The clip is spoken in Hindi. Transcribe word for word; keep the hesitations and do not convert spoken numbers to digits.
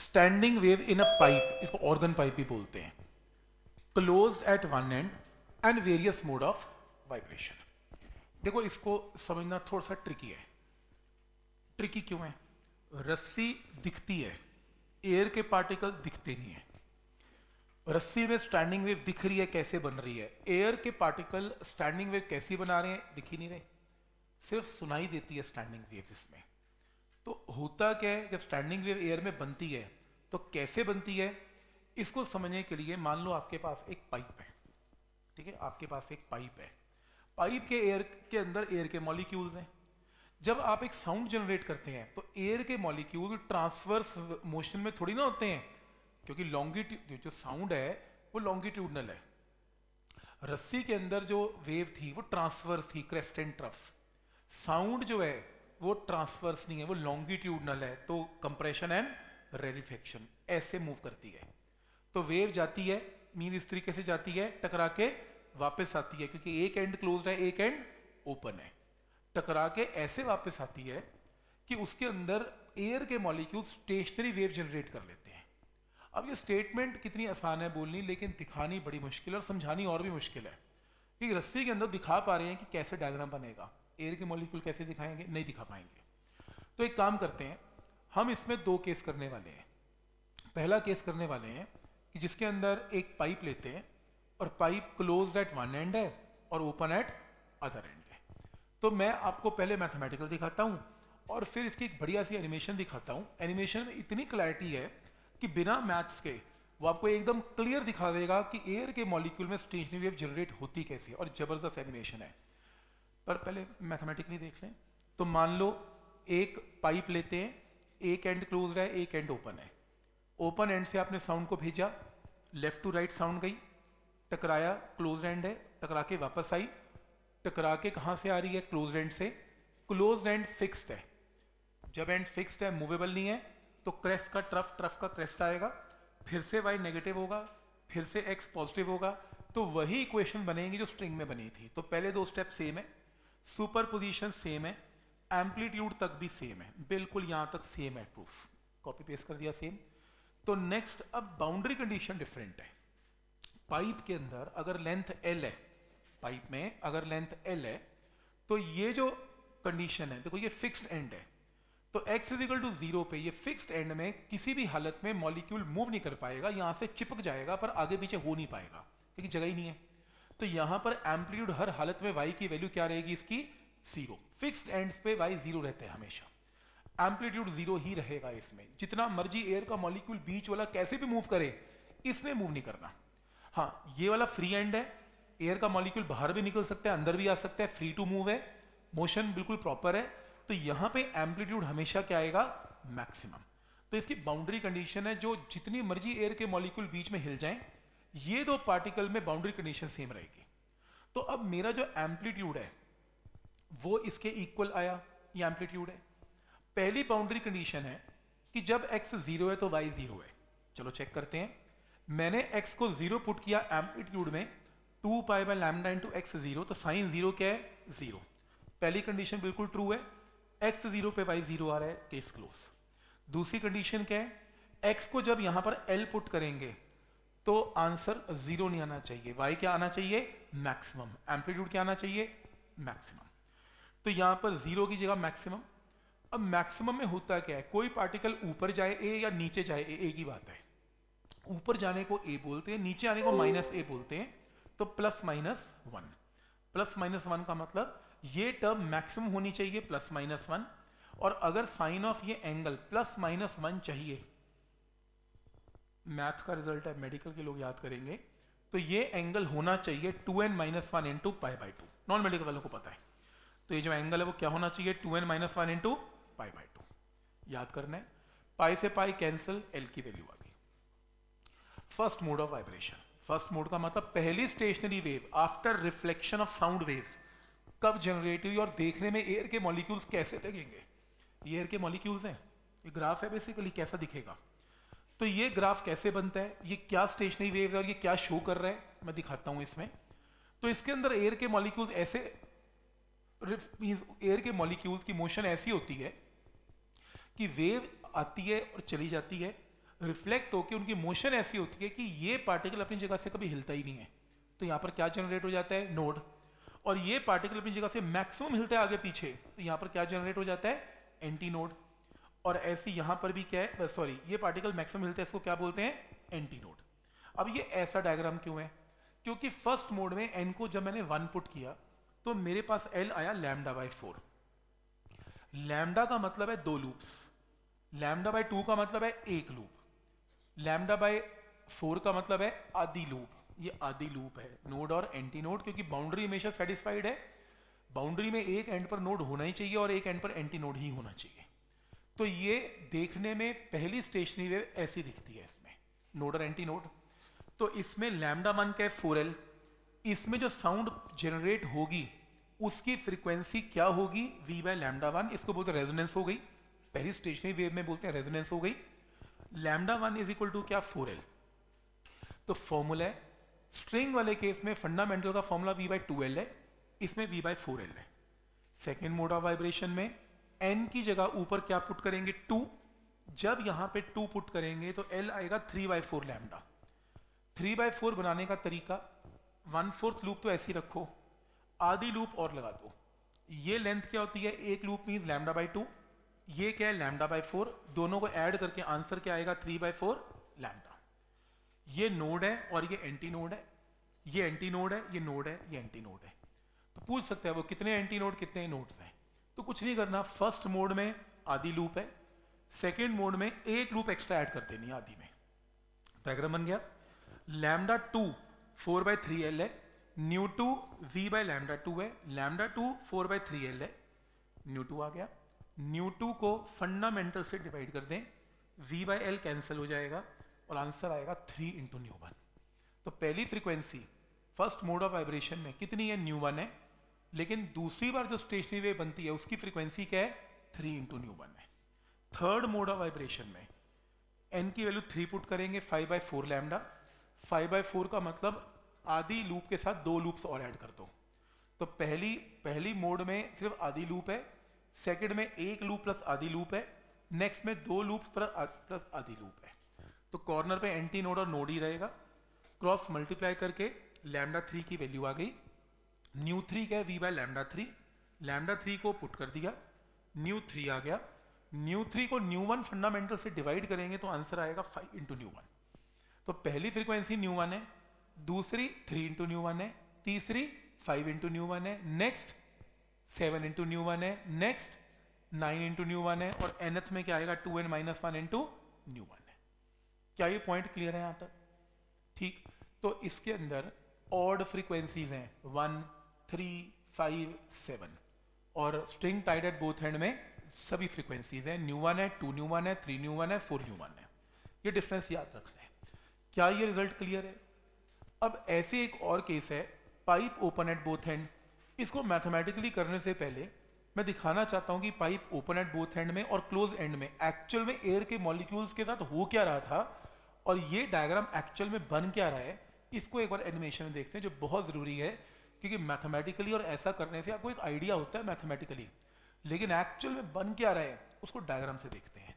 Standing wave in a pipe, इसको ऑर्गन पाइप भी बोलते हैं, closed at one end and various mode of vibration. देखो इसको समझना थोड़ा सा ट्रिकी है। ट्रिकी क्यों है? रस्सी दिखती है, एयर के पार्टिकल दिखते नहीं है। रस्सी में स्टैंडिंग वेव दिख रही है, कैसे बन रही है? एयर के पार्टिकल स्टैंडिंग वेव कैसी बना रहे हैं? दिख ही नहीं रहे, सिर्फ सुनाई देती है स्टैंडिंग वेव इसमें। तो होता क्या है, जब स्टैंडिंग वेव एयर में बनती है तो कैसे बनती है, इसको समझने के लिए मान लो आपके पास एक पाइप है, ठीक है, आपके पास एक पाइप है, पाइप के एयर के अंदर एयर के मॉलिक्यूल्स हैं। जब आप एक साउंड जनरेट करते हैं तो एयर के मॉलिक्यूल ट्रांसवर्स मोशन में थोड़ी ना होते हैं, क्योंकि लॉन्गिट्यूड जो साउंड है वो लॉन्गिट्यूडनल है। रस्सी के अंदर जो वेव थी वो ट्रांसवर्स थी, क्रेस्ट एंड ट्रफ। साउंड जो है वो ट्रांसवर्स नहीं है, वो लॉन्गिट्यूडनल है, तो कंप्रेशन एंड रेरिफिकेशन ऐसे मूव करती है। तो वेव जाती है, मीन इस तरीके से जाती है, टकरा के वापस आती है, क्योंकि एक एंड क्लोज्ड है एक एंड ओपन है। टकरा के ऐसे वापस आती है कि उसके अंदर एयर के मॉलिक्यूल स्टेशनरी वेव जनरेट कर लेते हैं। अब ये स्टेटमेंट कितनी आसान है बोलनी, लेकिन दिखानी बड़ी मुश्किल है और समझानी और भी मुश्किल है। कि रस्सी के अंदर दिखा पा रहे हैं कि कैसे डायग्राम बनेगा, एयर के मॉलिक्यूल कैसे दिखाएंगे, नहीं दिखा पाएंगे। तो एक काम करते हैं, हम इसमें दो केस करने वाले हैं। पहला केस करने वाले हैं कि जिसके अंदर एक पाइप लेते हैं और pipe closed at one end है और ओपन एट अदर एंड है। तो मैं आपको पहले मैथमेटिकल दिखाता हूँ और फिर इसकी एक बढ़िया सी एनिमेशन दिखाता हूँ। एनिमेशन में इतनी क्लैरिटी है कि बिना मैथ्स के वो आपको एकदम क्लियर दिखा देगा कि एयर के मॉलिक्यूल में स्टेशनरी वेव जनरेट होती कैसे, और जबरदस्त एनिमेशन है। पर पहले मैथमेटिकली देख लें। तो मान लो एक पाइप लेते हैं, एक एंड क्लोज्ड है एक एंड ओपन है। ओपन एंड से आपने साउंड को भेजा, लेफ्ट टू राइट साउंड गई, टकराया, क्लोज्ड एंड है, टकरा के वापस आई, टकरा के कहाँ से आ रही है? क्लोज्ड एंड से। क्लोज्ड एंड फिक्स्ड है, जब एंड फिक्स्ड है, मूवेबल नहीं है, तो क्रेस्ट का ट्रफ, ट्रफ का क्रेस्ट आएगा, फिर से वाई नेगेटिव होगा, फिर से एक्स पॉजिटिव होगा, तो वही इक्वेशन बनेगी जो स्ट्रिंग में बनी थी। तो पहले दो स्टेप सेम है, सुपरपोजिशन सेम है, एम्पलीट्यूड तक भी सेम है, बिल्कुल यहां तक सेम है, प्रूफ कॉपी पेस्ट कर दिया सेम। तो नेक्स्ट अब बाउंड्री कंडीशन डिफरेंट है। पाइप के अंदर अगर लेंथ एल है, पाइप में अगर लेंथ एल है, तो ये जो कंडीशन है, देखो ये फिक्स्ड एंड है, तो x is equal to zero पे ये फिक्स्ड एंड में किसी भी हालत में मॉलिक्यूल मूव नहीं कर पाएगा, यहां से चिपक जाएगा पर आगे पीछे हो नहीं पाएगा क्योंकि जगह ही नहीं है। तो यहां पर एम्पलीट्यूड हर हालत में y की वैल्यू क्या रहेगी इसकी? जीरो। फिक्स्ड एंड्स पे y जीरो रहते हैं हमेशा, एम्पलीट्यूड जीरो ही रहेगा इसमें। जितना मर्जी एयर का मॉलिक्यूल बीच वाला कैसे भी मूव करे, इसमें मूव नहीं करना। हाँ, ये वाला फ्री एंड है, एयर का मॉलिक्यूल बाहर भी निकल सकता है, अंदर भी आ सकता है, फ्री टू मूव है, मोशन बिल्कुल प्रॉपर है। तो यहां पे एम्पलीट्यूड हमेशा क्या आएगा? मैक्सिमम। तो इसकी बाउंड्री कंडीशन है, जो जितनी मर्जी एयर के मॉलिक्यूल बीच में हिल जाएं, ये दो पार्टिकल में बाउंड्री कंडीशन सेम रहेगी। तो अब मेरा जो एम्पलीट्यूड है वो इसके इक्वल आया, ये एम्पलीट्यूड है। पहली बाउंड्री कंडीशन है कि जब x जीरो है तो y जीरो है। चलो चेक करते हैं। मैंने x को जीरो पुट किया एम्पलीट्यूड में, two pi by lambda into x zero, तो साइन जीरो क्या है? जीरो। पहली कंडीशन बिल्कुल ट्रू है, x जीरो पे y जीरो आ रहा है, केस क्लोज। दूसरी कंडीशन क्या है? x को जब यहां पर l पुट करेंगे तो आंसर जीरो नहीं आना चाहिए, y क्या आना चाहिए? मैक्सिमम। एम्पलीट्यूड क्या आना चाहिए? मैक्सिमम। तो यहां पर जीरो की जगह मैक्सिमम। अब मैक्सिमम में होता क्या है? कोई पार्टिकल ऊपर जाए ए या नीचे जाए ए, एक ही बात है। ऊपर जाने को ए बोलते हैं, नीचे आने को माइनस ए बोलते हैं। तो plus minus one, plus minus one का मतलब ये टर्म मैक्सिमम होनी चाहिए, प्लस माइनस वन। और अगर साइन ऑफ ये एंगल प्लस माइनस वन चाहिए, मैथ का रिजल्ट है, मेडिकल के लोग याद करेंगे, तो ये एंगल होना चाहिए two n minus one into pi by two. Non medical वालों को पता है। तो ये जो एंगल है वो क्या होना चाहिए? Two n minus one into pi by two. याद करना है, पाई से पाई कैंसिल, एल की वैल्यू आ गई। First mode of vibration. First mode का मतलब पहली stationary wave after reflection of sound waves कब जनरेट हुई, और देखने में एयर के मॉलिक्यूल्स कैसे लगेंगे। ये एयर के मॉलिक्यूल्स हैं, ये ग्राफ है बेसिकली, कैसा दिखेगा। तो ये ग्राफ कैसे बनता है, ये क्या स्टेशनरी वेव है और ये क्या शो कर रहा है, मैं दिखाता हूं इसमें। तो इसके अंदर एयर के मॉलिक्यूल्स ऐसे, एयर के मॉलिक्यूल्स की मोशन ऐसी होती है कि वेव आती है और चली जाती है, रिफ्लेक्ट होकर उनकी मोशन ऐसी होती है कि ये पार्टिकल अपनी जगह से कभी हिलता ही नहीं है, तो यहाँ पर क्या जनरेट हो जाता है, नोड। और ये पार्टिकल अपनी जगह से मैक्सिमम हिलता है आगे पीछे, तो यहाँ पर क्या जनरेट हो जाता है, एंटी नोड। और ऐसे यहाँ पर भी क्या है, सॉरी ये पार्टिकल मैक्सिमम हिलता है, इसको क्या बोलते हैं, एंटी नोड। अब ये ऐसा डायग्राम क्यों है, क्योंकि फर्स्ट मोड में एन को जब मैंने वन पुट किया तो मेरे पास एल आया लैम्डा बाई फोर। लैम्डा का मतलब है दो लूप्स, लैम्डा बाई टू का मतलब है एक लूप, लैम्डा बाई फोर का मतलब है आधी लूप। ये आधी लूप है, नोड और एंटी नोड, क्योंकि बाउंड्री हमेशा सेटिस्फाइड है। बाउंड्री में एक एंड पर नोड होना ही चाहिए और एक एंड पर एंटी नोड ही होना चाहिए। तो ये देखने में पहली स्टेशनरी वेव ऐसी दिखती है, इसमें नोड और एंटी नोड। तो इसमें लैम्डा वन का है फोर एल, इसमें जो साउंड जनरेट होगी उसकी फ्रीक्वेंसी क्या होगी, वी बाय लैम्डा वन। इसको बोलते हैं रेजोनेंस हो गई, पहली स्टेशनरी वेव में बोलते हैं रेजोनेंस हो गई। Lambda one is equal to क्या, फोर एल। तो फॉर्मूला है, स्ट्रिंग वाले केस में फंडामेंटल का formula v by two L है, इसमें वी बाई फोर एल है। सेकेंड मोड ऑफ वाइब्रेशन में एन की जगह ऊपर क्या पुट करेंगे, टू। जब यहां पे टू पुट करेंगे तो एल आएगा three by four lambda. Three by four बनाने का तरीका, वन फोर्थ लूप तो ऐसी रखो, आधी लूप और लगा दो। ये लेंथ क्या होती है, एक loop means lambda by two, ये क्या है लैम्डा बाई फोर, दोनों को ऐड करके आंसर क्या आएगा, थ्री बाई फोर लैम्डा। ये नोड है और ये एंटी नोड है, ये एंटी नोड है, ये नोड है, ये एंटी नोड है। तो पूछ सकते हैं वो कितने एंटी नोड कितने नोड्स हैं, तो कुछ नहीं करना, फर्स्ट मोड में आधी लूप है, सेकेंड मोड में एक लूप एक्स्ट्रा ऐड कर देनी आधी में। डायग्राम बन गया, lambda two four by three L है, nu two v by lambda two है, lambda two four by three L है, न्यू टू आ गया। न्यू टू को फंडामेंटल से डिवाइड कर दें, वी बाई एल कैंसिल हो जाएगा और आंसर आएगा थ्री इंटू न्यू वन। तो पहली frequency first mode of vibration में कितनी है, न्यू वन है, लेकिन दूसरी बार जो स्टेशनरी वेव बनती है उसकी फ्रीक्वेंसी क्या है, थ्री इंटू न्यू वन है। थर्ड मोड ऑफ वाइब्रेशन में एन की वैल्यू थ्री पुट करेंगे, five by four lambda. Five by four का मतलब आधी लूप के साथ दो लूप्स और ऐड कर दो। तो पहली पहली मोड में सिर्फ आधी लूप है, सेकंड में एक लूप प्लस आधी लूप है, नेक्स्ट में दो लूप्स प्लस आधी लूप है। तो कॉर्नर पे एंटी नोड और नोड ही रहेगा, क्रॉस मल्टीप्लाई करके लैम्डा थ्री की वैल्यू आ गई। न्यू थ्री क्या है, v by lambda three, lambda three को पुट कर दिया, न्यू थ्री आ गया। न्यू थ्री को न्यू वन फंडामेंटल से डिवाइड करेंगे तो आंसर आएगा फाइव इंटू न्यू वन। तो पहली फ्रीक्वेंसी न्यू वन है, दूसरी थ्री इंटू न्यू वन है, तीसरी फाइव इंटू न्यू वन है, next seven into nu one है, next nine into nu one है, और एनथ में क्या आएगा, two n minus one into nu one है। क्या ये पॉइंट क्लियर है यहां तक? ठीक, तो इसके अंदर ऑड फ्रीक्वेंसीज हैं वन, थ्री, फाइव, सेवन, और string tied at both end में सभी फ्रीक्वेंसीज हैं, न्यू वन है, टू न्यू वन है, थ्री न्यू वन है, फोर न्यू वन है। ये डिफरेंस याद रखना है। क्या ये रिजल्ट क्लियर है? अब ऐसे एक और केस है, pipe open at both end. इसको मैथमेटिकली करने से पहले मैं दिखाना चाहता हूं कि pipe open at both end में और क्लोज एंड में एक्चुअल में एयर के मॉलिक्यूल्स के साथ हो क्या रहा था और ये डायग्राम एक्चुअल में बन क्या रहा है। इसको एक बार एनिमेशन में देखते हैं, जो बहुत जरूरी है, क्योंकि मैथमेटिकली और ऐसा करने से आपको एक आइडिया होता है मैथमेटिकली, लेकिन एक्चुअल में बन क्या रहा है उसको डायग्राम से देखते हैं।